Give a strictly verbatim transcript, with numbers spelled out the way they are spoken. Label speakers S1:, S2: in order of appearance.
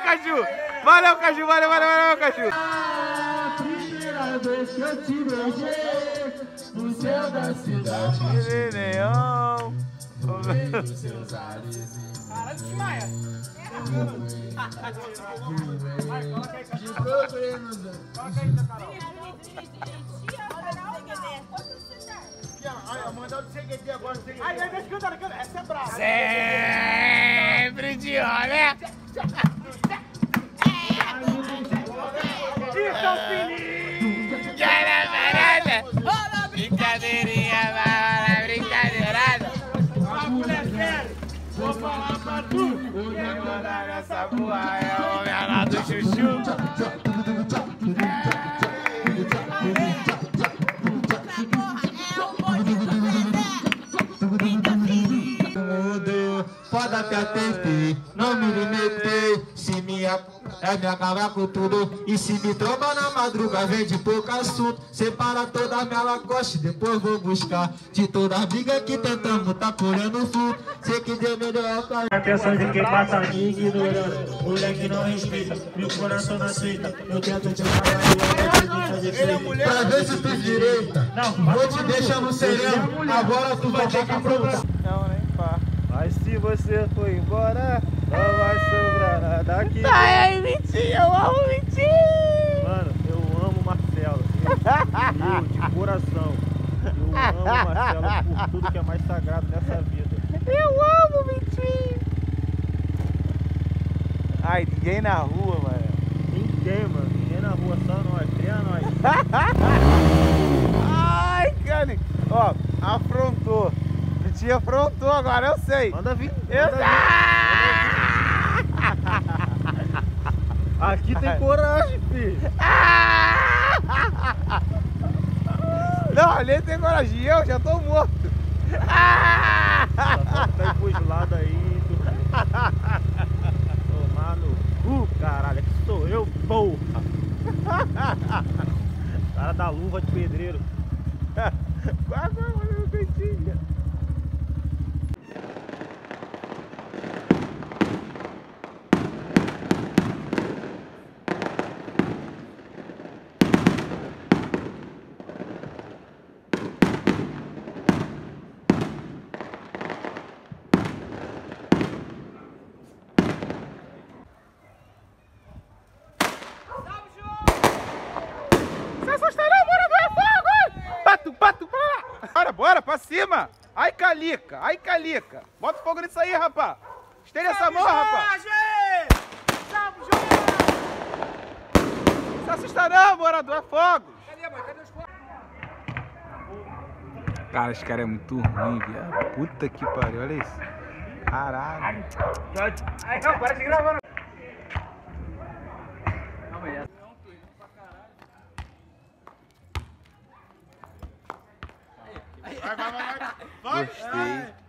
S1: Caju! Valeu, Caju! Valeu, valeu, valeu, Caju!
S2: A primeira vez que eu te beijei no céu da cidade.
S1: Neon!
S2: Os seus ares.
S3: Caralho, desmaia.
S2: De problemas.
S3: Coloca aí, Carol.
S2: Aí, mandar o C G D agora.
S3: Aí, aí, deixa cantando, canta. Essa é brava.
S1: Sempre de olé!
S3: Dica, filhinho.
S1: Cara parada! Brincadeirinha, bala, brincadeirada!
S3: A mulher sério. Vou falar pra tu.
S1: Quem manda nessa porra é o menor do chuchu!
S2: Foda que atentei, não me limitei. Se me é me acabar com tudo. E se me tromba na madruga, vem de pouco assunto. Separa toda a minha lacoste, depois vou buscar. De toda a briga que tentamos, tá colhendo fruto. Sei que deu melhor pra atenção de quem passa me ignorando. Moleque não respeita, meu coração não aceita. Eu tento te falar, pra ver se tu direita. Vou te deixar no sereno, agora tu vai ter que provar.
S1: Não, nem pá.
S4: Mas se você for embora, não vai sobrar nada aqui.
S1: Ai, ai, Vitinho, eu amo o Vitinho!
S4: Mano, eu amo o Marcelo. Eu, de coração. Eu amo o Marcelo por tudo que é mais sagrado nessa vida.
S1: Eu amo o Vitinho! Ai, ninguém na rua, mano.
S4: Ninguém, mano. Ninguém na rua, só nós. Cria nós.
S1: Ai, cara. Ó, afrontou. Vitinho afrontou agora, eu sei.
S4: Manda vir.
S1: Eu
S4: Manda vir. Aqui tem coragem, filho.
S1: Não, ali tem coragem. Eu já tô morto.
S4: Só falta cair pros lados aí. Tu... Tomar no cu, caralho. Aqui sou eu, porra. Cara da luva de pedreiro.
S1: Quase morreu o Vitinho. Se assustará, morador é fogo! Pato, pato, pra lá! Bora, bora, pra cima! Ai, calica, ai, calica! Bota fogo nisso aí, rapá! Estende essa mão, rapá!
S3: Salve, Jorge!
S1: Se assustará, morador é fogo!
S3: Cadê, mãe? Cadê os quatro?
S1: Cara, esse cara é muito ruim, viado. Puta que pariu, olha isso. Caralho.
S3: Aí, não, para de gravar.
S1: Gostei.